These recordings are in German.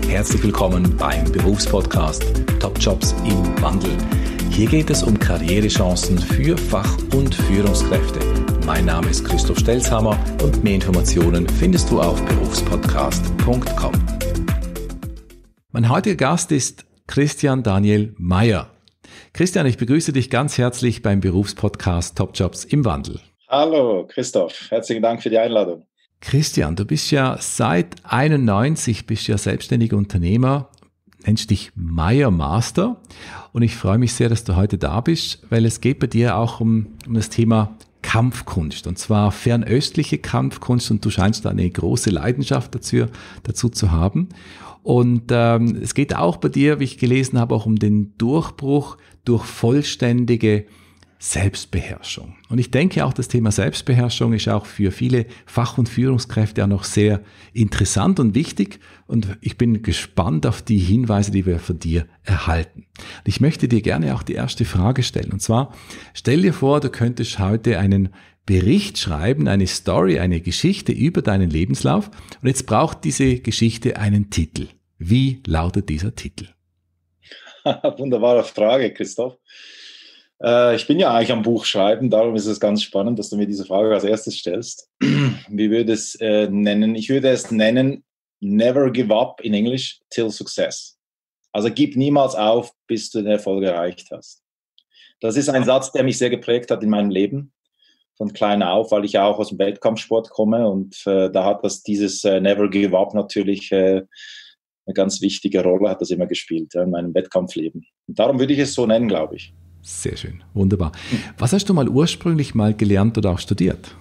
Herzlich willkommen beim Berufspodcast Top Jobs im Wandel. Hier geht es um Karrierechancen für Fach- und Führungskräfte. Mein Name ist Christoph Stelzhammer und mehr Informationen findest du auf berufspodcast.com. Mein heutiger Gast ist Christian Daniel Meyer. Christian, ich begrüße dich ganz herzlich beim Berufspodcast Top Jobs im Wandel. Hallo Christoph, herzlichen Dank für die Einladung. Christian, du bist ja seit 91 selbstständiger Unternehmer, nennst dich Meyer Master und ich freue mich sehr, dass du heute da bist, weil es geht bei dir auch um das Thema Kampfkunst und zwar fernöstliche Kampfkunst und du scheinst da eine große Leidenschaft dazu zu haben. Und es geht auch bei dir, wie ich gelesen habe, auch um den Durchbruch durch vollständige Selbstbeherrschung. Und ich denke auch, das Thema Selbstbeherrschung ist auch für viele Fach- und Führungskräfte auch noch sehr interessant und wichtig. Und ich bin gespannt auf die Hinweise, die wir von dir erhalten. Und ich möchte dir gerne auch die erste Frage stellen. Und zwar, stell dir vor, du könntest heute einen Bericht schreiben, eine Story, eine Geschichte über deinen Lebenslauf. Und jetzt braucht diese Geschichte einen Titel. Wie lautet dieser Titel? Wunderbare Frage, Christoph. Ich bin ja eigentlich am Buch schreiben, darum ist es ganz spannend, dass du mir diese Frage als erstes stellst. Wie würde es nennen? Ich würde es nennen, never give up in English till success. Also gib niemals auf, bis du den Erfolg erreicht hast. Das ist ein Satz, der mich sehr geprägt hat in meinem Leben, von klein auf, weil ich ja auch aus dem Wettkampfsport komme und da hat dieses never give up natürlich eine ganz wichtige Rolle, hat das immer gespielt in meinem Wettkampfleben. Und darum würde ich es so nennen, glaube ich. Sehr schön, wunderbar. Was hast du ursprünglich mal gelernt oder auch studiert?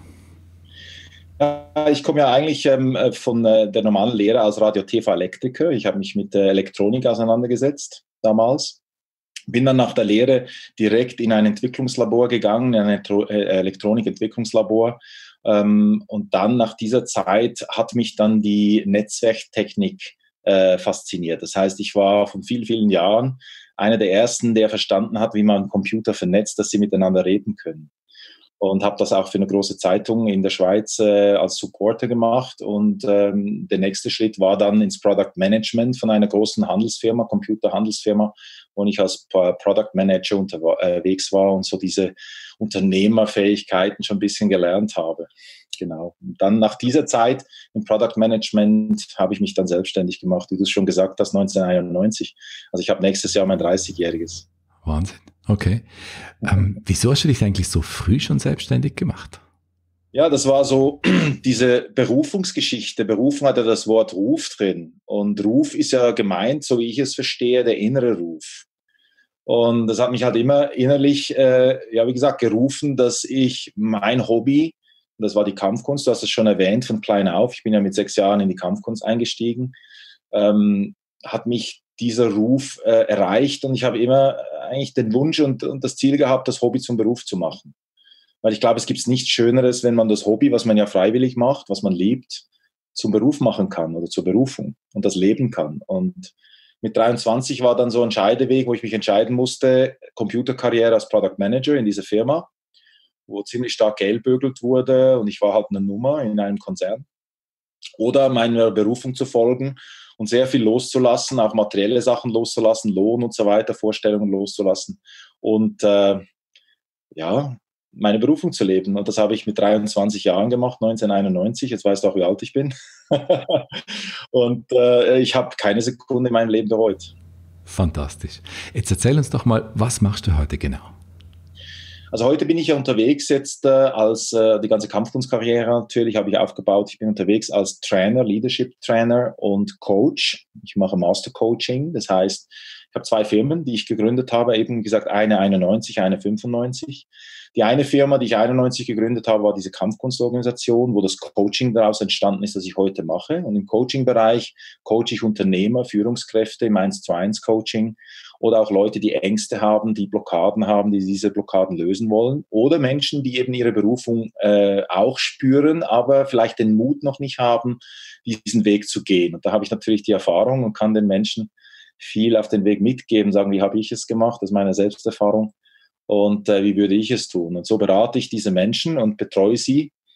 Ich komme ja eigentlich von der normalen Lehre als Radio-TV-Elektriker. Ich habe mich mit Elektronik auseinandergesetzt damals. Bin dann nach der Lehre direkt in ein Entwicklungslabor gegangen, in ein Elektronik-Entwicklungslabor. Und dann nach dieser Zeit hat mich dann die Netzwerktechnik fasziniert. Das heißt, ich war von vielen, vielen Jahren einer der ersten, der verstanden hat, wie man Computer vernetzt, dass sie miteinander reden können. Und habe das auch für eine große Zeitung in der Schweiz als Supporter gemacht. Und der nächste Schritt war dann ins Product Management von einer großen Handelsfirma, Computerhandelsfirma, wo ich als Product Manager unterwegs war und so diese Unternehmerfähigkeiten schon ein bisschen gelernt habe. Genau. Und dann nach dieser Zeit im Product Management habe ich mich dann selbstständig gemacht, wie du es schon gesagt hast, 1991. Also ich habe nächstes Jahr mein 30-jähriges. Wahnsinn, okay. Wieso hast du dich eigentlich so früh schon selbstständig gemacht? Ja, das war so diese Berufungsgeschichte. Berufung hat ja das Wort Ruf drin. Und Ruf ist ja gemeint, so wie ich es verstehe, der innere Ruf. Und das hat mich halt immer innerlich, wie gesagt, gerufen, dass ich mein Hobby, und das war die Kampfkunst, du hast es schon erwähnt, von klein auf, ich bin ja mit 6 Jahren in die Kampfkunst eingestiegen, hat mich dieser Ruf erreicht und ich habe immer eigentlich den Wunsch und das Ziel gehabt, das Hobby zum Beruf zu machen. Weil ich glaube, es gibt nichts Schöneres, wenn man das Hobby, was man ja freiwillig macht, was man liebt, zum Beruf machen kann oder zur Berufung und das leben kann. Und mit 23 war dann so ein Scheideweg, wo ich mich entscheiden musste, Computerkarriere als Product Manager in dieser Firma, wo ziemlich stark geldbögelt wurde und ich war halt eine Nummer in einem Konzern. Oder meiner Berufung zu folgen und sehr viel loszulassen, auch materielle Sachen loszulassen, Lohn und so weiter, Vorstellungen loszulassen und meine Berufung zu leben. Und das habe ich mit 23 Jahren gemacht, 1991. Jetzt weißt du auch, wie alt ich bin. Und ich habe keine Sekunde in meinem Leben bereut. Fantastisch. Jetzt erzähl uns doch mal, was machst du heute genau? Also heute bin ich ja unterwegs jetzt als die ganze Kampfkunstkarriere natürlich habe ich aufgebaut. Ich bin unterwegs als Trainer, Leadership Trainer und Coach. Ich mache Master Coaching. Das heißt, ich habe 2 Firmen, die ich gegründet habe. Eben gesagt, eine 91, eine 95. Die eine Firma, die ich 91 gegründet habe, war diese Kampfkunstorganisation, wo das Coaching daraus entstanden ist, das ich heute mache. Und im Coaching-Bereich coache ich Unternehmer, Führungskräfte im 1:1 Coaching oder auch Leute, die Ängste haben, die Blockaden haben, die diese Blockaden lösen wollen oder Menschen, die eben ihre Berufung auch spüren, aber vielleicht den Mut noch nicht haben, diesen Weg zu gehen. Und da habe ich natürlich die Erfahrung und kann den Menschen viel auf den Weg mitgeben, sagen, wie habe ich es gemacht, das ist meine Selbsterfahrung und wie würde ich es tun. Und so berate ich diese Menschen und betreue sie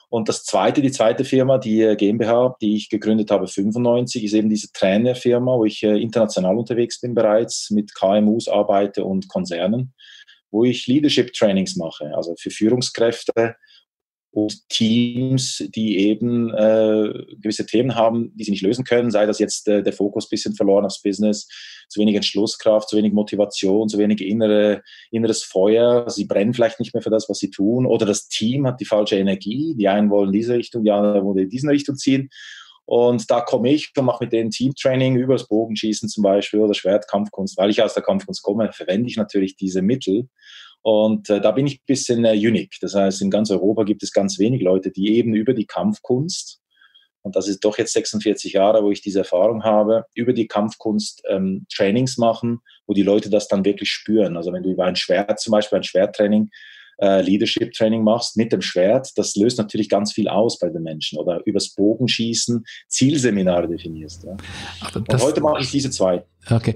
Und die zweite Firma, die GmbH, die ich gegründet habe, 95, ist eben diese Trainerfirma, wo ich international unterwegs bin bereits, mit KMUs arbeite und Konzernen, wo ich Leadership Trainings mache, also für Führungskräfte und Teams, die eben gewisse Themen haben, die sie nicht lösen können, sei das jetzt der Fokus ein bisschen verloren aufs Business, zu wenig Entschlusskraft, zu wenig Motivation, zu wenig inneres Feuer, sie brennen vielleicht nicht mehr für das, was sie tun, oder das Team hat die falsche Energie, die einen wollen in diese Richtung, die anderen wollen in diese Richtung ziehen. Und da komme ich und mache mit denen Teamtraining über das Bogenschießen zum Beispiel oder Schwertkampfkunst. Weil ich aus der Kampfkunst komme, verwende ich natürlich diese Mittel. Und da bin ich ein bisschen unique. Das heißt, in ganz Europa gibt es ganz wenig Leute, die eben über die Kampfkunst, und das ist doch jetzt 46 Jahre, wo ich diese Erfahrung habe, über die Kampfkunst Trainings machen, wo die Leute das dann wirklich spüren. Also wenn du über ein Schwert, zum Beispiel ein Schwerttraining, Leadership-Training machst mit dem Schwert, das löst natürlich ganz viel aus bei den Menschen. Oder übers Bogenschießen Zielseminare definierst. Ja. Und heute mache ich diese zwei. Okay.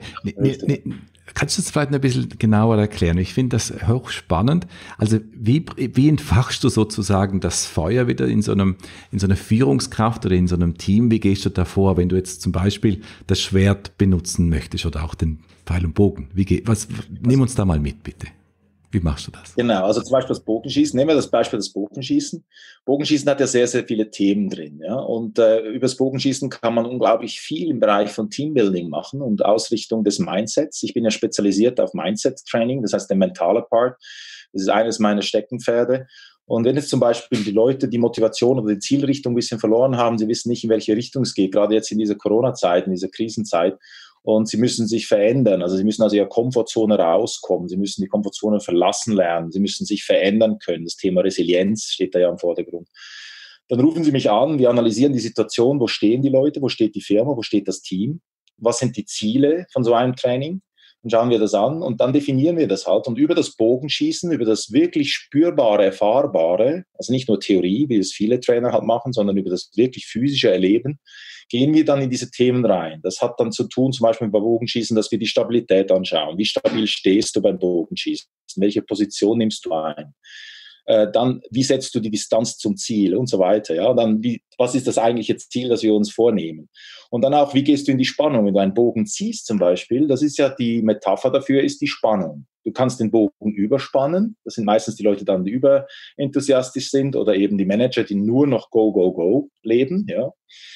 Kannst du das vielleicht ein bisschen genauer erklären? Ich finde das hochspannend. Also wie entfachst du sozusagen das Feuer wieder in so einer Führungskraft oder in so einem Team? Wie gehst du da vor, wenn du jetzt zum Beispiel das Schwert benutzen möchtest oder auch den Pfeil und Bogen? Nimm uns da mal mit, bitte. Wie machst du das? Genau, also zum Beispiel das Bogenschießen. Nehmen wir das Beispiel des Bogenschießen. Bogenschießen hat ja sehr, sehr viele Themen drin. Ja? Und über das Bogenschießen kann man unglaublich viel im Bereich von Teambuilding machen und Ausrichtung des Mindsets. Ich bin ja spezialisiert auf Mindset-Training, das heißt der mentale Part. Das ist eines meiner Steckenpferde. Und wenn jetzt zum Beispiel die Leute die Motivation oder die Zielrichtung ein bisschen verloren haben, sie wissen nicht, in welche Richtung es geht, gerade jetzt in dieser Corona-Zeit, in dieser Krisenzeit, und sie müssen sich verändern. Also sie müssen aus ihrer Komfortzone rauskommen. Sie müssen die Komfortzone verlassen lernen. Sie müssen sich verändern können. Das Thema Resilienz steht da ja im Vordergrund. Dann rufen Sie mich an. Wir analysieren die Situation. Wo stehen die Leute? Wo steht die Firma? Wo steht das Team? Was sind die Ziele von so einem Training? Dann schauen wir das an und dann definieren wir das halt. Und über das Bogenschießen, über das wirklich spürbare, erfahrbare, also nicht nur Theorie, wie es viele Trainer halt machen, sondern über das wirklich physische Erleben, gehen wir dann in diese Themen rein. Das hat dann zu tun, zum Beispiel beim Bogenschießen, dass wir die Stabilität anschauen. Wie stabil stehst du beim Bogenschießen? Welche Position nimmst du ein? Dann, wie setzt du die Distanz zum Ziel und so weiter. Ja? Dann, was ist das eigentliche Ziel, das wir uns vornehmen? Und dann auch, wie gehst du in die Spannung? Wenn du einen Bogen ziehst zum Beispiel, das ist ja die Metapher dafür, ist die Spannung. Du kannst den Bogen überspannen. Das sind meistens die Leute dann, die überenthusiastisch sind oder eben die Manager, die nur noch Go, Go, Go leben. Ja?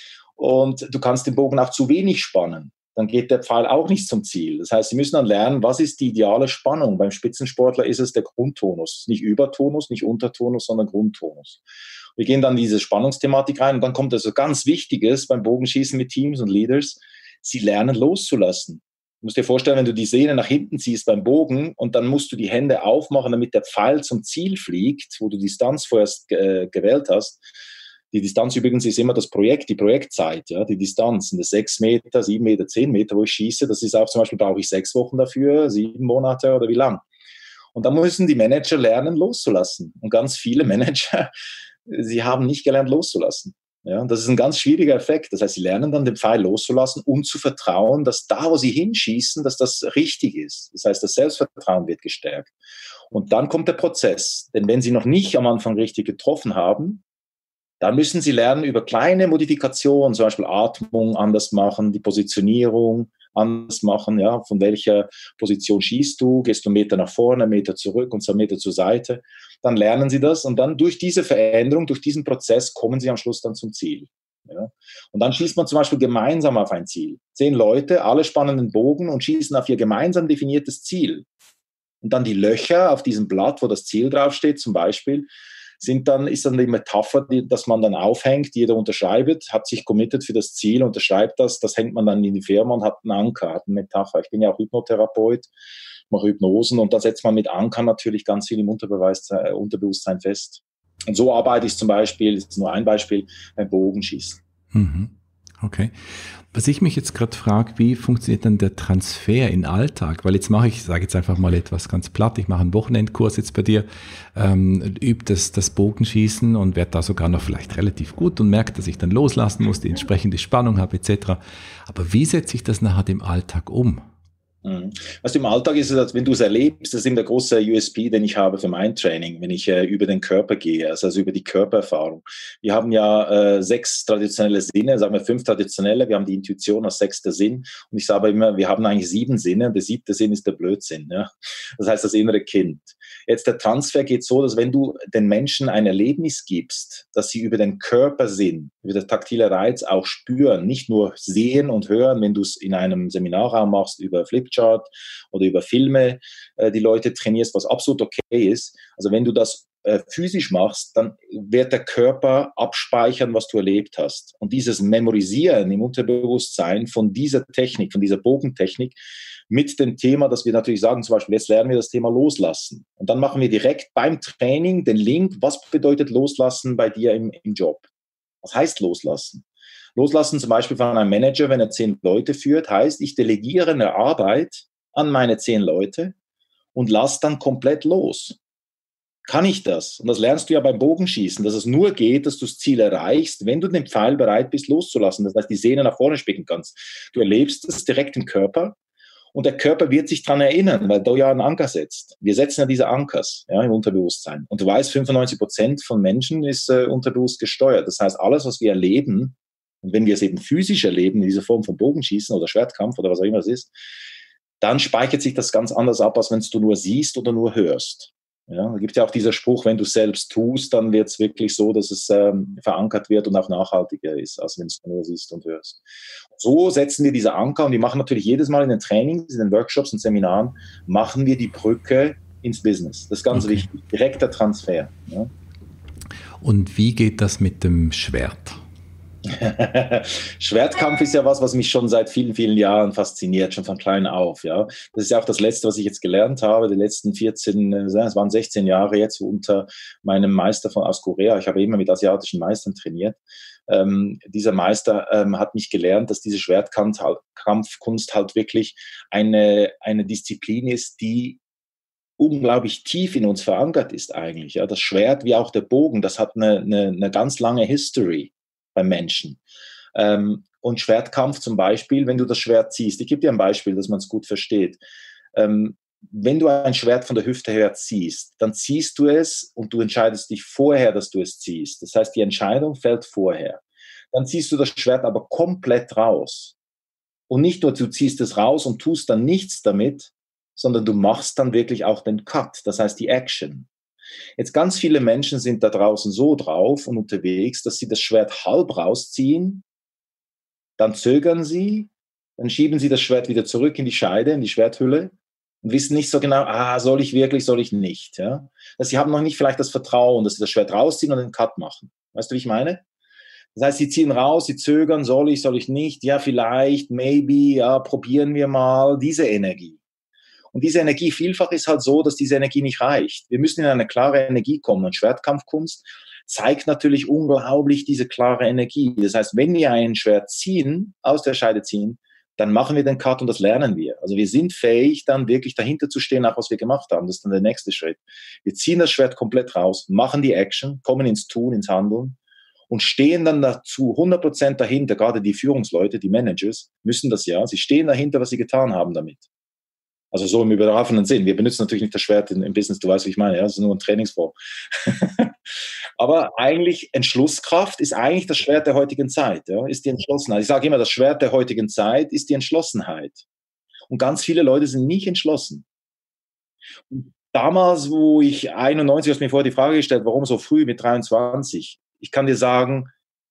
Und du kannst den Bogen auch zu wenig spannen. Dann geht der Pfeil auch nicht zum Ziel. Das heißt, sie müssen dann lernen, was ist die ideale Spannung. Beim Spitzensportler ist es der Grundtonus. Nicht Übertonus, nicht Untertonus, sondern Grundtonus. Wir gehen dann in diese Spannungsthematik rein und dann kommt also ganz Wichtiges beim Bogenschießen mit Teams und Leaders. Sie lernen loszulassen. Du musst dir vorstellen, wenn du die Sehne nach hinten ziehst beim Bogen und dann musst du die Hände aufmachen, damit der Pfeil zum Ziel fliegt, wo du die Distanz vorerst gewählt hast. Die Distanz übrigens ist immer das Projekt, die Projektzeit, ja, die Distanz. Sind das 6 Meter, 7 Meter, 10 Meter, wo ich schieße. Das ist auch zum Beispiel, brauche ich 6 Wochen dafür, 7 Monate oder wie lang. Und da müssen die Manager lernen, loszulassen. Und ganz viele Manager, sie haben nicht gelernt, loszulassen. Ja, und das ist ein ganz schwieriger Effekt. Das heißt, sie lernen dann den Pfeil loszulassen, um zu vertrauen, dass da, wo sie hinschießen, dass das richtig ist. Das heißt, das Selbstvertrauen wird gestärkt. Und dann kommt der Prozess. Denn wenn sie noch nicht am Anfang richtig getroffen haben, dann müssen sie lernen, über kleine Modifikationen, zum Beispiel Atmung anders machen, die Positionierung anders machen, ja, von welcher Position schießt du, gehst du 1 Meter nach vorne, 1 Meter zurück und 2 Meter zur Seite. Dann lernen sie das und dann durch diese Veränderung, durch diesen Prozess kommen sie am Schluss dann zum Ziel. Ja. Und dann schießt man zum Beispiel gemeinsam auf ein Ziel. 10 Leute, alle spannen den Bogen und schießen auf ihr gemeinsam definiertes Ziel. Und dann die Löcher auf diesem Blatt, wo das Ziel draufsteht, zum Beispiel, ist dann die Metapher, dass man dann aufhängt, jeder unterschreibt, hat sich committed für das Ziel, unterschreibt das hängt man dann in die Firma und hat einen Anker, hat eine Metapher. Ich bin ja auch Hypnotherapeut, mache Hypnosen und da setzt man mit Ankern natürlich ganz viel im Unterbewusstsein fest. Und so arbeite ich zum Beispiel, das ist nur ein Beispiel, beim Bogenschießen. Mhm. Okay. Was ich mich jetzt gerade frage, wie funktioniert dann der Transfer in den Alltag? Weil jetzt ich sage jetzt einfach mal etwas ganz platt, ich mache einen Wochenendkurs jetzt bei dir, übe das Bogenschießen und werde da sogar noch vielleicht relativ gut und merke, dass ich dann loslassen muss, die entsprechende Spannung habe etc. Aber wie setze ich das nachher im Alltag um? Also im Alltag ist es, wenn du es erlebst, das ist eben der große USP, den ich habe für mein Training, wenn ich über den Körper gehe, also über die Körpererfahrung. Wir haben ja 6 traditionelle Sinne, sagen wir 5 traditionelle, wir haben die Intuition als 6. Sinn und ich sage immer, wir haben eigentlich 7 Sinne und der 7. Sinn ist der Blödsinn. Ja? Das heißt, das innere Kind. Jetzt der Transfer geht so, dass wenn du den Menschen ein Erlebnis gibst, dass sie über den Körpersinn, über den taktile Reiz auch spüren, nicht nur sehen und hören, wenn du es in einem Seminarraum machst, über Flipchart oder über Filme die Leute trainierst, was absolut okay ist. Also wenn du das physisch machst, dann wird der Körper abspeichern, was du erlebt hast. Und dieses Memorisieren im Unterbewusstsein von dieser Technik, von dieser Bogentechnik, mit dem Thema, dass wir natürlich sagen, zum Beispiel, jetzt lernen wir das Thema Loslassen. Und dann machen wir direkt beim Training den Link, was bedeutet Loslassen bei dir im Job? Was heißt Loslassen? Loslassen zum Beispiel von einem Manager, wenn er 10 Leute führt, heißt, ich delegiere eine Arbeit an meine 10 Leute und lasse dann komplett los. Kann ich das? Und das lernst du ja beim Bogenschießen, dass es nur geht, dass du das Ziel erreichst, wenn du den Pfeil bereit bist loszulassen. Das heißt, die Sehne nach vorne spicken kannst. Du erlebst es direkt im Körper und der Körper wird sich daran erinnern, weil du ja einen Anker setzt. Wir setzen ja diese Ankers im Unterbewusstsein. Und du weißt, 95% von Menschen ist unterbewusst gesteuert. Das heißt, alles, was wir erleben, und wenn wir es eben physisch erleben, in dieser Form von Bogenschießen oder Schwertkampf oder was auch immer es ist, dann speichert sich das ganz anders ab, als wenn du nur siehst oder nur hörst. Ja, da gibt es ja auch dieser Spruch, wenn du es selbst tust, dann wird es wirklich so, dass es verankert wird und auch nachhaltiger ist, als wenn du nur siehst und hörst. So setzen wir diese Anker und die machen natürlich jedes Mal in den Trainings, in den Workshops und Seminaren, machen wir die Brücke ins Business. Das ist ganz wichtig, direkter Transfer. Ja. Und wie geht das mit dem Schwert? Schwertkampf ist ja was mich schon seit vielen, vielen Jahren fasziniert, schon von klein auf. Ja. Das ist ja auch das Letzte, was ich jetzt gelernt habe, die letzten 14, es waren 16 Jahre jetzt unter meinem Meister aus Korea. Ich habe immer mit asiatischen Meistern trainiert. Dieser Meister hat mich gelernt, dass diese Schwertkampfkunst halt wirklich eine Disziplin ist, die unglaublich tief in uns verankert ist eigentlich. Ja. Das Schwert wie auch der Bogen, das hat eine ganz lange History beim Menschen. Und Schwertkampf zum Beispiel, wenn du das Schwert ziehst, ich gebe dir ein Beispiel, dass man es gut versteht. Wenn du ein Schwert von der Hüfte her ziehst, dann ziehst du es und du entscheidest dich vorher, dass du es ziehst. Das heißt, die Entscheidung fällt vorher. Dann ziehst du das Schwert aber komplett raus. Und nicht nur, du ziehst es raus und tust dann nichts damit, sondern du machst dann wirklich auch den Cut, das heißt die Action. Jetzt ganz viele Menschen sind da draußen so drauf und unterwegs, dass sie das Schwert halb rausziehen, dann zögern sie, dann schieben sie das Schwert wieder zurück in die Scheide, in die Schwerthülle und wissen nicht so genau, soll ich wirklich, soll ich nicht. Ja? Also sie haben noch nicht vielleicht das Vertrauen, dass sie das Schwert rausziehen und einen Cut machen. Weißt du, wie ich meine? Das heißt, sie ziehen raus, sie zögern, soll ich nicht, ja vielleicht, maybe, ja, probieren wir mal, diese Energie. Und diese Energievielfach ist halt so, dass diese Energie nicht reicht. Wir müssen in eine klare Energie kommen. Und Schwertkampfkunst zeigt natürlich unglaublich diese klare Energie. Das heißt, wenn wir ein Schwert ziehen, aus der Scheide ziehen, dann machen wir den Cut und das lernen wir. Also wir sind fähig, dann wirklich dahinter zu stehen, auch was wir gemacht haben. Das ist dann der nächste Schritt. Wir ziehen das Schwert komplett raus, machen die Action, kommen ins Tun, ins Handeln und stehen dann dazu 100% dahinter. Gerade die Führungsleute, die Managers, müssen das ja. Sie stehen dahinter, was sie getan haben damit. Also so im übertragenen Sinn. Wir benutzen natürlich nicht das Schwert im Business, du weißt, wie ich meine. Ja? Das ist nur eine Trainingsform. Aber eigentlich Entschlusskraft ist eigentlich das Schwert der heutigen Zeit. Ja? Ist die Entschlossenheit. Ich sage immer, das Schwert der heutigen Zeit ist die Entschlossenheit. Und ganz viele Leute sind nicht entschlossen. Und damals, wo ich 91, hast mir vorher die Frage gestellt, warum so früh mit 23? Ich kann dir sagen,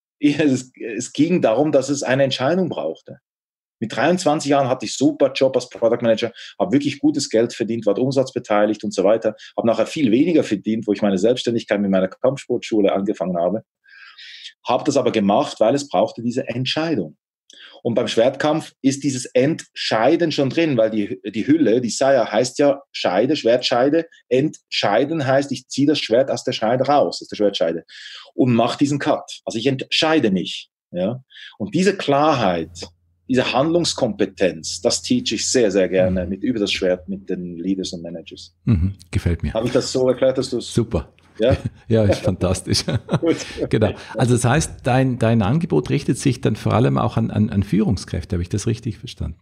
es ging darum, dass es eine Entscheidung brauchte. Mit 23 Jahren hatte ich super Job als Product Manager, habe wirklich gutes Geld verdient, war umsatzbeteiligt und so weiter, habe nachher viel weniger verdient, wo ich meine Selbstständigkeit mit meiner Kampfsportschule angefangen habe, habe das aber gemacht, weil es brauchte diese Entscheidung. Und beim Schwertkampf ist dieses Entscheiden schon drin, weil die Hülle, die Saya heißt ja Scheide, Schwertscheide. Entscheiden heißt, ich ziehe das Schwert aus der Scheide raus, aus der Schwertscheide und mache diesen Cut. Also ich entscheide mich. Ja? Und diese Klarheit, diese Handlungskompetenz, das teache ich sehr, sehr gerne über das Schwert mit den Leaders und Managers. Gefällt mir. Habe ich das so erklärt, dass du es... Super. Ja, ja, ist fantastisch. Gut. Genau. Also das heißt, dein Angebot richtet sich dann vor allem auch an Führungskräfte, habe ich das richtig verstanden?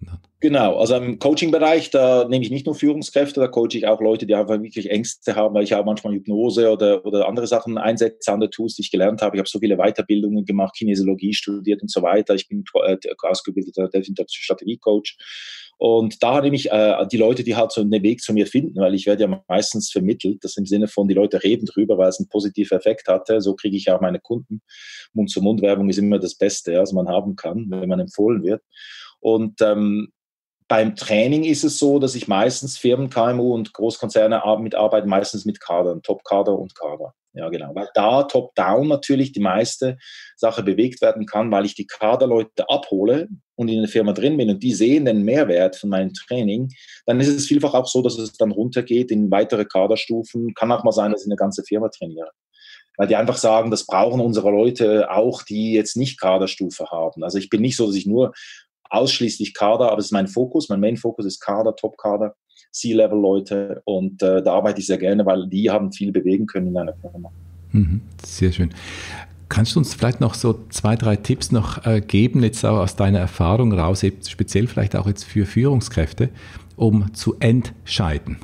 Genau, also im Coaching-Bereich, da nehme ich nicht nur Führungskräfte, da coache ich auch Leute, die einfach wirklich Ängste haben, weil ich auch manchmal Hypnose oder andere Sachen einsetze, andere Tools, die ich gelernt habe. Ich habe so viele Weiterbildungen gemacht, Kinesiologie studiert und so weiter. Ich bin ausgebildeter Strategiecoach. Und da nehme ich die Leute, die halt so einen Weg zu mir finden, weil ich werde ja meistens vermittelt, das im Sinne von, die Leute reden drüber, weil es einen positiven Effekt hatte. So kriege ich auch meine Kunden. Mund-zu-Mund-Werbung ist immer das Beste, ja, was man haben kann, wenn man empfohlen wird. Und beim Training ist es so, dass ich meistens Firmen, KMU und Großkonzerne mitarbeite, meistens mit Kadern, Top-Kader und Kader. Ja, genau. Weil da top-down natürlich die meiste Sache bewegt werden kann, weil ich die Kaderleute abhole und in der Firma drin bin und die sehen den Mehrwert von meinem Training, dann ist es vielfach auch so, dass es dann runtergeht in weitere Kaderstufen. Kann auch mal sein, dass ich eine ganze Firma trainiere. Weil die einfach sagen, das brauchen unsere Leute auch, die jetzt nicht Kaderstufe haben. Also ich bin nicht so, dass ich nur ausschließlich Kader, aber es ist mein Fokus. Mein Main-Fokus ist Kader, Top-Kader, C-Level-Leute und da arbeite ich sehr gerne, weil die haben viel bewegen können in einer Firma. Sehr schön. Kannst du uns vielleicht noch so 2, 3 Tipps noch geben, jetzt auch aus deiner Erfahrung raus, speziell vielleicht auch jetzt für Führungskräfte, um zu entscheiden?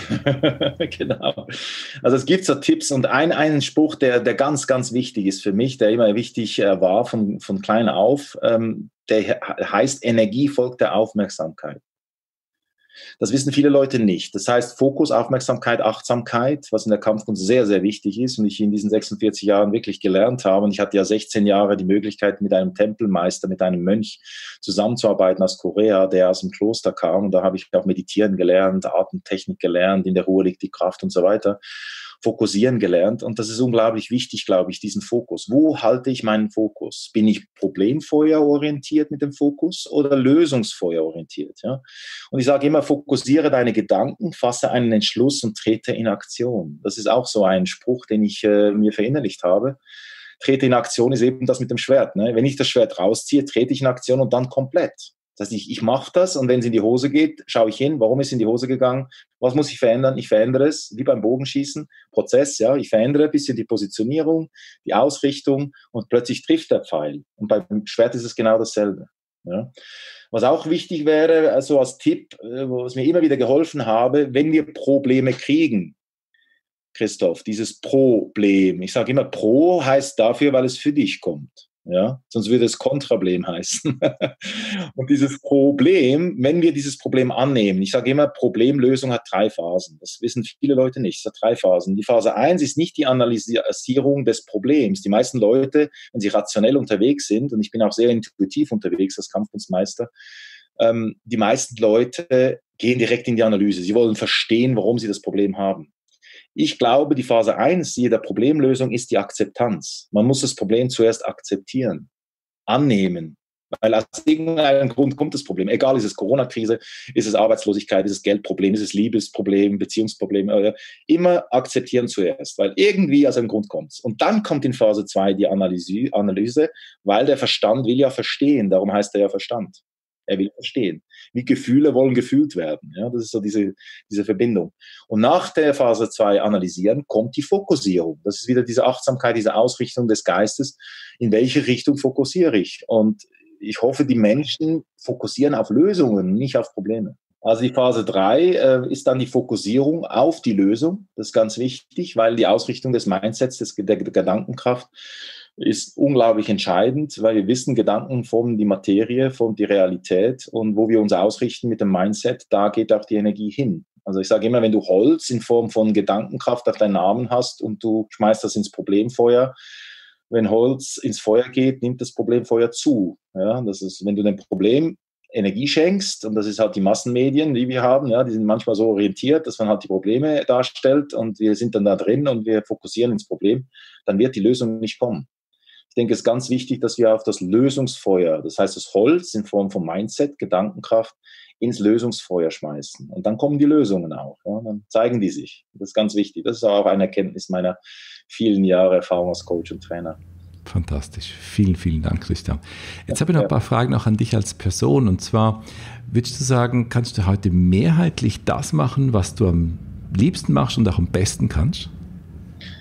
Genau. Also es gibt so Tipps und einen Spruch, der ganz, ganz wichtig ist für mich, der immer wichtig war von klein auf, der heißt, Energie folgt der Aufmerksamkeit. Das wissen viele Leute nicht. Das heißt, Fokus, Aufmerksamkeit, Achtsamkeit, was in der Kampfkunst sehr, sehr wichtig ist und ich in diesen 46 Jahren wirklich gelernt habe. Und ich hatte ja 16 Jahre die Möglichkeit, mit einem Tempelmeister, mit einem Mönch zusammenzuarbeiten aus Korea, der aus dem Kloster kam. Und da habe ich auch meditieren gelernt, Atemtechnik gelernt, in der Ruhe liegt die Kraft und so weiter. Fokussieren gelernt und das ist unglaublich wichtig, glaube ich, diesen Fokus. Wo halte ich meinen Fokus? Bin ich problemfeuerorientiert mit dem Fokus oder lösungsfeuerorientiert? Ja? Und ich sage immer, fokussiere deine Gedanken, fasse einen Entschluss und trete in Aktion. Das ist auch so ein Spruch, den ich mir verinnerlicht habe. Trete in Aktion ist eben das mit dem Schwert. Ne? Wenn ich das Schwert rausziehe, trete ich in Aktion und dann komplett. Das heißt, ich mache das und wenn es in die Hose geht, schaue ich hin, warum ist es in die Hose gegangen, was muss ich verändern? Ich verändere es, wie beim Bogenschießen, Prozess, ja, ich verändere ein bisschen die Positionierung, die Ausrichtung und plötzlich trifft der Pfeil. Und beim Schwert ist es genau dasselbe. Ja. Was auch wichtig wäre, also als Tipp, was mir immer wieder geholfen habe, wenn wir Probleme kriegen, Christoph, dieses Problem, ich sage immer, Pro heißt dafür, weil es für dich kommt. Ja, sonst würde es Kontrablem heißen. Und dieses Problem, wenn wir dieses Problem annehmen, ich sage immer, Problemlösung hat 3 Phasen. Das wissen viele Leute nicht. Es hat 3 Phasen. Die Phase 1 ist nicht die Analysierung des Problems. Die meisten Leute, wenn sie rationell unterwegs sind, und ich bin auch sehr intuitiv unterwegs als Kampfkunstmeister, die meisten Leute gehen direkt in die Analyse. Sie wollen verstehen, warum sie das Problem haben. Ich glaube, die Phase 1 der Problemlösung ist die Akzeptanz. Man muss das Problem zuerst akzeptieren, annehmen, weil aus irgendeinem Grund kommt das Problem. Egal, ist es Corona-Krise, ist es Arbeitslosigkeit, ist es Geldproblem, ist es Liebesproblem, Beziehungsproblem, immer akzeptieren zuerst, weil irgendwie aus einem Grund kommt es. Und dann kommt in Phase 2 die Analyse, weil der Verstand will ja verstehen, darum heißt er ja Verstand. Er will verstehen. Wie Gefühle wollen gefühlt werden. Ja, das ist so diese Verbindung. Und nach der Phase 2 analysieren kommt die Fokussierung. Das ist wieder diese Achtsamkeit, diese Ausrichtung des Geistes. In welche Richtung fokussiere ich? Und ich hoffe, die Menschen fokussieren auf Lösungen, nicht auf Probleme. Also die Phase 3 ist dann die Fokussierung auf die Lösung. Das ist ganz wichtig, weil die Ausrichtung des Mindsets, der Gedankenkraft, ist unglaublich entscheidend, weil wir wissen, Gedanken formen die Materie, formen die Realität und wo wir uns ausrichten mit dem Mindset, da geht auch die Energie hin. Also ich sage immer, wenn du Holz in Form von Gedankenkraft auf deinen Armen hast und du schmeißt das ins Problemfeuer, wenn Holz ins Feuer geht, nimmt das Problemfeuer zu. Ja, das ist, wenn du dem Problem Energie schenkst, und das ist halt die Massenmedien, die wir haben, ja, die sind manchmal so orientiert, dass man halt die Probleme darstellt und wir sind dann da drin und wir fokussieren ins Problem, dann wird die Lösung nicht kommen. Ich denke, es ist ganz wichtig, dass wir auf das Lösungsfeuer, das heißt das Holz in Form von Mindset, Gedankenkraft, ins Lösungsfeuer schmeißen. Und dann kommen die Lösungen auch. Ja, dann zeigen die sich. Das ist ganz wichtig. Das ist auch eine Erkenntnis meiner vielen Jahre Erfahrung als Coach und Trainer. Fantastisch. Vielen, vielen Dank, Christian. Jetzt habe ich noch ein paar Fragen auch an dich als Person. Und zwar, würdest du sagen, kannst du heute mehrheitlich das machen, was du am liebsten machst und auch am besten kannst?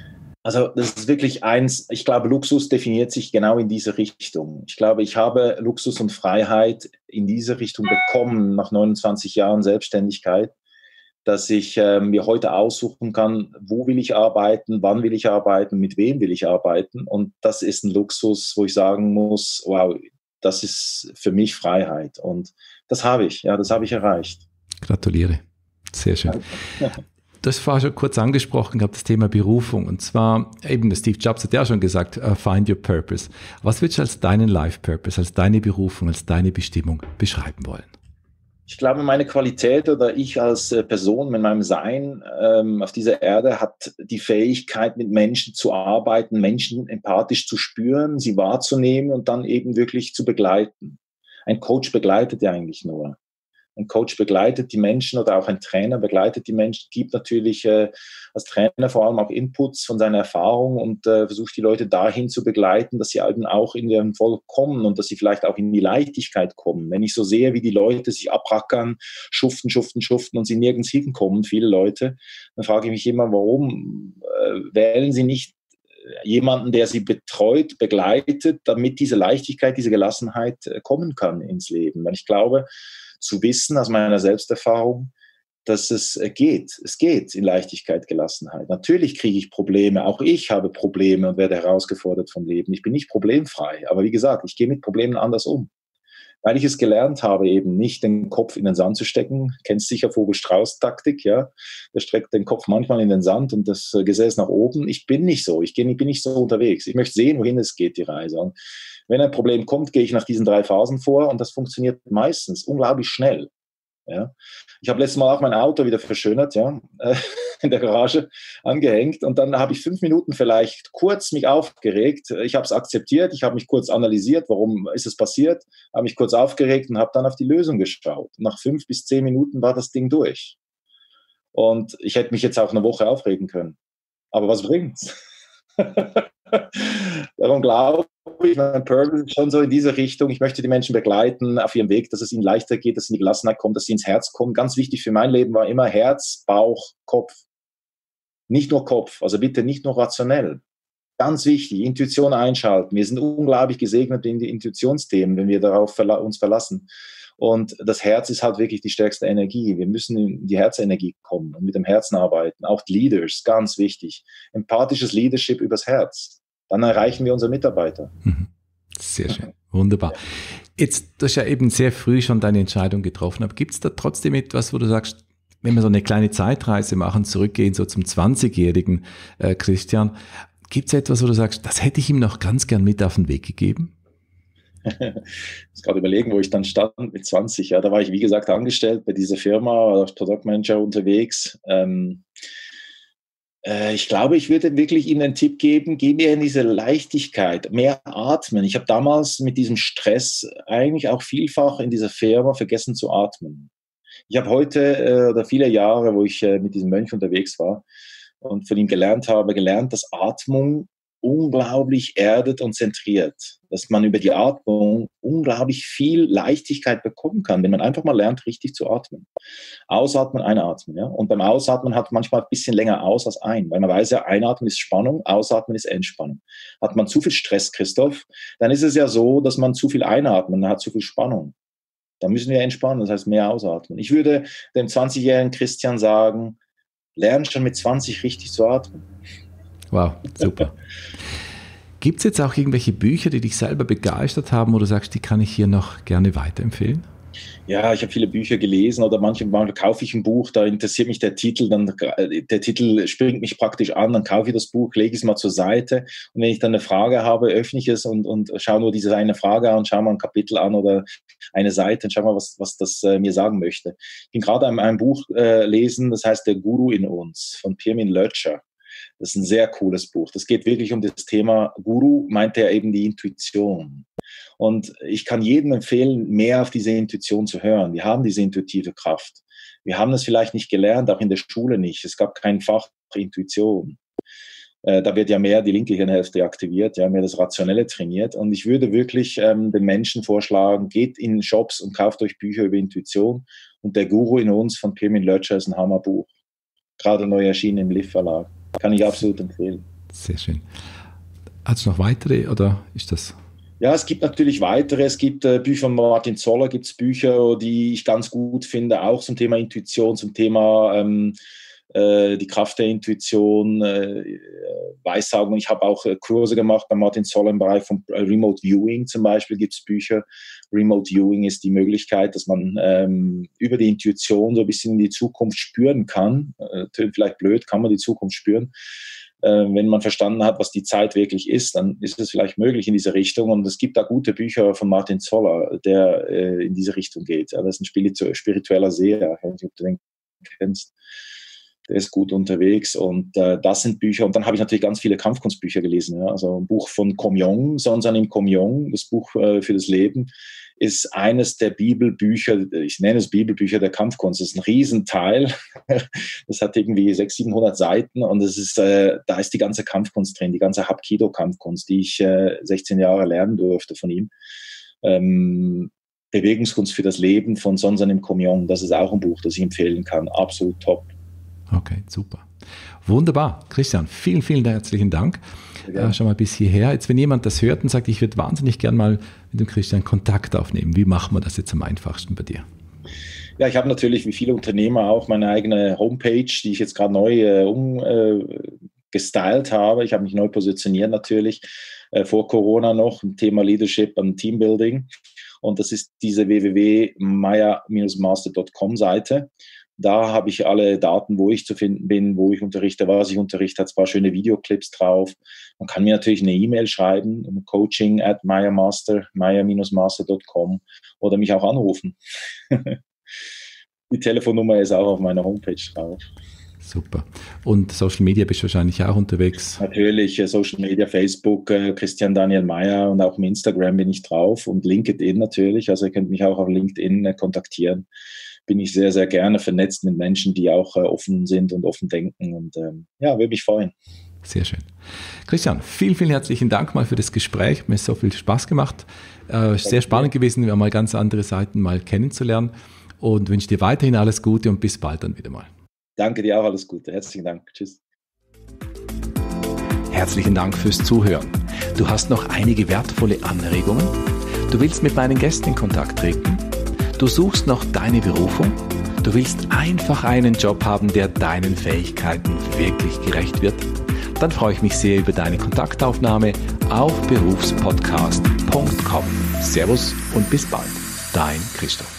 Also das ist wirklich eins, ich glaube, Luxus definiert sich genau in diese Richtung. Ich glaube, ich habe Luxus und Freiheit in diese Richtung bekommen nach 29 Jahren Selbstständigkeit, dass ich mir heute aussuchen kann, wo will ich arbeiten, wann will ich arbeiten, mit wem will ich arbeiten. Und das ist ein Luxus, wo ich sagen muss, wow, das ist für mich Freiheit. Und das habe ich, ja, das habe ich erreicht. Gratuliere. Sehr schön. Du hast vorher schon kurz angesprochen gehabt, das Thema Berufung. Und zwar, eben Steve Jobs hat ja schon gesagt, find your purpose. Was würdest du als deinen Life Purpose, als deine Berufung, als deine Bestimmung beschreiben wollen? Ich glaube, meine Qualität oder ich als Person mit meinem Sein auf dieser Erde hat die Fähigkeit, mit Menschen zu arbeiten, Menschen empathisch zu spüren, sie wahrzunehmen und dann eben wirklich zu begleiten. Ein Coach begleitet ja eigentlich nur. Ein Coach begleitet die Menschen oder auch ein Trainer begleitet die Menschen, gibt natürlich als Trainer vor allem auch Inputs von seiner Erfahrung und versucht die Leute dahin zu begleiten, dass sie eben auch in ihren Volk kommen und dass sie vielleicht auch in die Leichtigkeit kommen. Wenn ich so sehe, wie die Leute sich abrackern, schuften und sie nirgends hinkommen, viele Leute, dann frage ich mich immer, warum wählen sie nicht jemanden, der sie betreut, begleitet, damit diese Leichtigkeit, diese Gelassenheit kommen kann ins Leben. Weil ich glaube, zu wissen aus meiner Selbsterfahrung, dass es geht. Es geht in Leichtigkeit, Gelassenheit. Natürlich kriege ich Probleme. Auch ich habe Probleme und werde herausgefordert vom Leben. Ich bin nicht problemfrei. Aber wie gesagt, ich gehe mit Problemen anders um. Weil ich es gelernt habe, eben nicht den Kopf in den Sand zu stecken. Kennst sicher Vogel-Strauß-Taktik, ja. Der streckt den Kopf manchmal in den Sand und das Gesäß nach oben. Ich bin nicht so. Ich bin nicht so unterwegs. Ich möchte sehen, wohin es geht, die Reise. Und wenn ein Problem kommt, gehe ich nach diesen 3 Phasen vor und das funktioniert meistens unglaublich schnell. Ja. Ich habe letztes Mal auch mein Auto wieder verschönert, ja, in der Garage angehängt und dann habe ich 5 Minuten vielleicht kurz mich aufgeregt. Ich habe es akzeptiert, ich habe mich kurz analysiert, warum ist es passiert, habe mich kurz aufgeregt und habe dann auf die Lösung geschaut. Nach 5 bis 10 Minuten war das Ding durch. Und ich hätte mich jetzt auch eine Woche aufregen können. Aber was bringt's? Darum glaube ich, mein Purpose ist schon so in diese Richtung. Ich möchte die Menschen begleiten auf ihrem Weg, dass es ihnen leichter geht, dass sie in die Gelassenheit kommen, dass sie ins Herz kommen. Ganz wichtig für mein Leben war immer Herz, Bauch, Kopf. Nicht nur Kopf, also bitte nicht nur rationell. Ganz wichtig, Intuition einschalten. Wir sind unglaublich gesegnet in die Intuitionsthemen, wenn wir darauf uns verlassen. Und das Herz ist halt wirklich die stärkste Energie. Wir müssen in die Herzenergie kommen und mit dem Herzen arbeiten. Auch Leaders, ganz wichtig. Empathisches Leadership übers Herz. Dann erreichen wir unsere Mitarbeiter. Sehr schön, wunderbar. Jetzt, du hast ja eben sehr früh schon deine Entscheidung getroffen, aber gibt es da trotzdem etwas, wo du sagst, wenn wir so eine kleine Zeitreise machen, zurückgehen, so zum 20-jährigen Christian, gibt es etwas, wo du sagst, das hätte ich ihm noch ganz gern mit auf den Weg gegeben? Ich muss gerade überlegen, wo ich dann stand mit 20. Ja, da war ich, wie gesagt, angestellt bei dieser Firma, als Produktmanager unterwegs. Ich glaube, ich würde wirklich Ihnen einen Tipp geben, geh mir in diese Leichtigkeit, mehr atmen. Ich habe damals mit diesem Stress eigentlich auch vielfach in dieser Firma vergessen zu atmen. Ich habe heute oder viele Jahre, wo ich mit diesem Mönch unterwegs war und von ihm gelernt, dass Atmung unglaublich erdet und zentriert. Dass man über die Atmung unglaublich viel Leichtigkeit bekommen kann, wenn man einfach mal lernt, richtig zu atmen. Ausatmen, einatmen. Ja? Und beim Ausatmen hat man manchmal ein bisschen länger aus als ein, weil man weiß ja, einatmen ist Spannung, ausatmen ist Entspannung. Hat man zu viel Stress, Christoph, dann ist es ja so, dass man zu viel einatmet, man hat zu viel Spannung. Da müssen wir entspannen, das heißt mehr ausatmen. Ich würde dem 20-jährigen Christian sagen, lern schon mit 20 richtig zu atmen. Wow, super. Gibt es jetzt auch irgendwelche Bücher, die dich selber begeistert haben, wo du sagst, die kann ich hier noch gerne weiterempfehlen? Ja, ich habe viele Bücher gelesen oder manchmal kaufe ich ein Buch, da interessiert mich der Titel, dann der Titel springt mich praktisch an, dann kaufe ich das Buch, lege es mal zur Seite und wenn ich dann eine Frage habe, öffne ich es und schaue nur diese eine Frage an, schaue mal ein Kapitel an oder eine Seite und schau mal, was das mir sagen möchte. Ich bin gerade ein Buch lesen, das heißt Der Guru in uns von Pirmin Lötscher. Das ist ein sehr cooles Buch. Das geht wirklich um das Thema Guru, meint er eben die Intuition. Und ich kann jedem empfehlen, mehr auf diese Intuition zu hören. Wir haben diese intuitive Kraft. Wir haben das vielleicht nicht gelernt, auch in der Schule nicht. Es gab kein Fach Intuition. Da wird ja mehr die linke Hirnhälfte aktiviert, ja, mehr das Rationelle trainiert. Und ich würde wirklich den Menschen vorschlagen, geht in Shops und kauft euch Bücher über Intuition. Und Der Guru in uns von Pirmin Lötscher ist ein Hammerbuch. Gerade neu erschienen im Liv Verlag. Kann ich absolut empfehlen. Sehr schön. Hat es noch weitere oder ist das? Ja, es gibt natürlich weitere. Es gibt Bücher von Martin Zoller, gibt es Bücher, die ich ganz gut finde, auch zum Thema Intuition, zum Thema die Kraft der Intuition, Weissagung. Ich habe auch Kurse gemacht bei Martin Zoller im Bereich von Remote Viewing zum Beispiel gibt es Bücher. Remote Viewing ist die Möglichkeit, dass man über die Intuition so ein bisschen in die Zukunft spüren kann. Vielleicht blöd, kann man die Zukunft spüren. Wenn man verstanden hat, was die Zeit wirklich ist, dann ist es vielleicht möglich in diese Richtung. Und es gibt da gute Bücher von Martin Zoller, der in diese Richtung geht. Ja, das ist ein spiritueller Seher. Ich weiß nicht, ob du den kennst. Der ist gut unterwegs. Und das sind Bücher. Und dann habe ich natürlich ganz viele Kampfkunstbücher gelesen. Ja. Also ein Buch von Komjong, Sonsanim Komjong, das Buch für das Leben, ist eines der Bibelbücher, ich nenne es Bibelbücher der Kampfkunst. Das ist ein Riesenteil. Das hat irgendwie 600, 700 Seiten und es ist, da ist die ganze Kampfkunst drin, die ganze Hapkido-Kampfkunst, die ich 16 Jahre lernen durfte von ihm. Bewegungskunst für das Leben von Sonsanim Komjong, das ist auch ein Buch, das ich empfehlen kann. Absolut top. Okay, super. Wunderbar. Christian, vielen, vielen herzlichen Dank. Schon mal bis hierher. Jetzt, wenn jemand das hört und sagt, ich würde wahnsinnig gern mal mit dem Christian Kontakt aufnehmen, wie machen wir das jetzt am einfachsten bei dir? Ja, ich habe natürlich wie viele Unternehmer auch meine eigene Homepage, die ich jetzt gerade neu umgestylt habe. Ich habe mich neu positioniert natürlich, vor Corona noch, im Thema Leadership und Teambuilding. Und das ist diese www.maya-master.com Seite. Da habe ich alle Daten, wo ich zu finden bin, wo ich unterrichte, was ich unterrichte, hat ein paar schöne Videoclips drauf. Man kann mir natürlich eine E-Mail schreiben, coaching@maya-master.com oder mich auch anrufen. Die Telefonnummer ist auch auf meiner Homepage drauf. Super. Und Social Media bist du wahrscheinlich auch unterwegs? Natürlich, Social Media, Facebook, Christian Daniel Meyer und auch im Instagram bin ich drauf und LinkedIn natürlich. Also ihr könnt mich auch auf LinkedIn kontaktieren. Bin ich sehr, sehr gerne vernetzt mit Menschen, die auch offen sind und offen denken und würde mich freuen. Sehr schön. Christian, vielen, vielen herzlichen Dank mal für das Gespräch. Mir ist so viel Spaß gemacht. Sehr spannend gewesen, mal ganz andere Seiten mal kennenzulernen und wünsche dir weiterhin alles Gute und bis bald dann wieder mal. Danke dir auch, alles Gute. Herzlichen Dank. Tschüss. Herzlichen Dank fürs Zuhören. Du hast noch einige wertvolle Anregungen? Du willst mit meinen Gästen in Kontakt treten? Du suchst noch deine Berufung? Du willst einfach einen Job haben, der deinen Fähigkeiten wirklich gerecht wird? Dann freue ich mich sehr über deine Kontaktaufnahme auf berufspodcast.com. Servus und bis bald. Dein Christoph.